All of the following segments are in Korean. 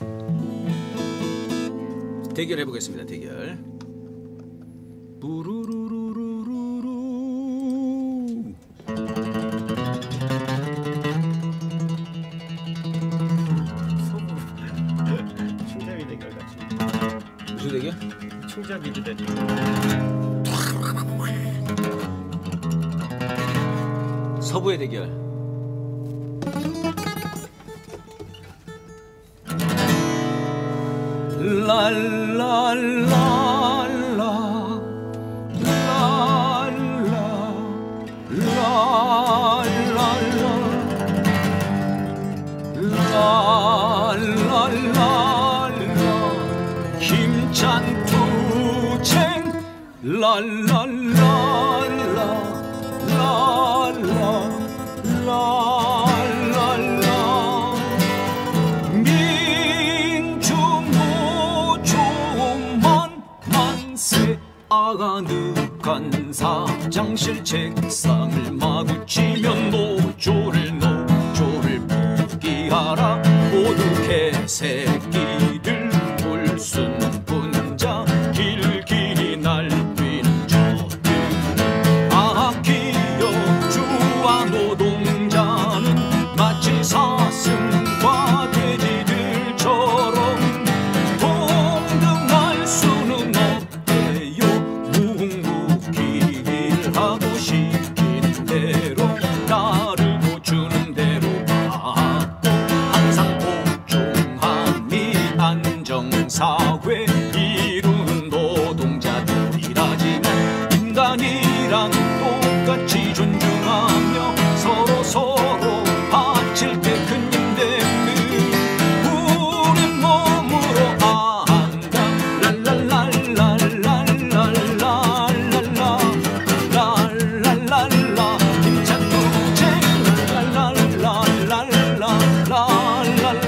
대결해 보겠습니다. 대결. 부루루루루루루. 충잡이 대결 같이. 무슨 대결? 충잡이 대결. 서부의 대결. 랄랄랄라 랄랄랄라 힘찬 투쟁 랄랄랄라 랄랄랄라 민주노조 만세 아가득한 사장실 책상을 마구 치면 노조를 포기하라 모두 개새끼들 불순분자 길길이 날뛰는 저들 아끼어 주와 노동자는 마치 사슴과 돼지들처럼 동등할 수는 없대요. 묵묵히 일하고 시키는 대로 따르고 주는 대로 받고 항상 복종하니 안정사회 이루는 노동자들이라지만 인간이란 똑같이 존중하며 서로 바칠 때 큰 힘대는 우린 몸으로 안다 랄랄랄랄랄랄랄랄랄랄랄라 힘찬 투쟁 랄랄랄랄랄랄랄라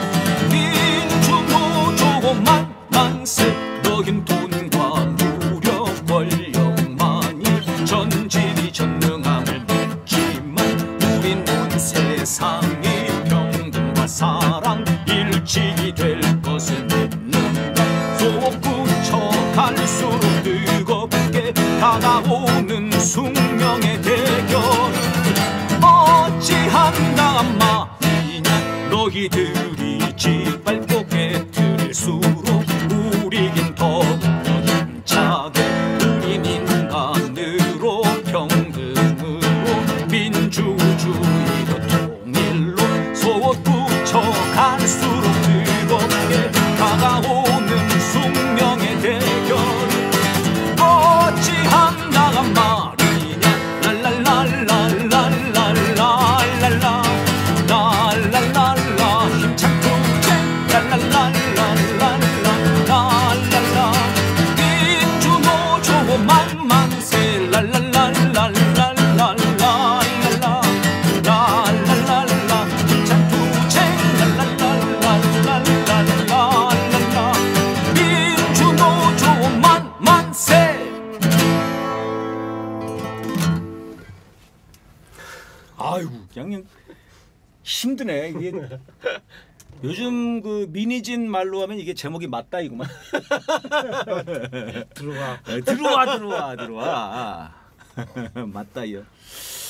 민주노조 만세 너흰 돈과 무력 권력만이 전진이 전능함을 믿지만 우린 온 세상이 평등과 사랑 일치이 될 것을 믿는다. 속 굳혀갈수록 뜨겁게 다가오는 숙명의 대결은 어찌한단 말이냐. 너희들이 짓밟고 깨뜨릴수록 우리긴 더욱더 힘차게 우린 인간으로 평등으로 민주주의로 통일로 속 붙여갈수록 뜨겁게 다가오는 숙명의 대결은 어찌한단 말이냐. 랄랄랄랄랄랄랄랄라 랄랄랄라 힘찬 투쟁 랄랄랄랄랄랄랄라 민주노조 만세 랄랄랄랄랄랄랄라 힘찬 투쟁 랄랄랄랄랄랄랄라 민주노조 만세. 아이고 그냥 힘드네 이게. 요즘 그 미니진 말로 하면 이게 제목이 맞다 이구만. 들어와. 들어와 맞다 이요.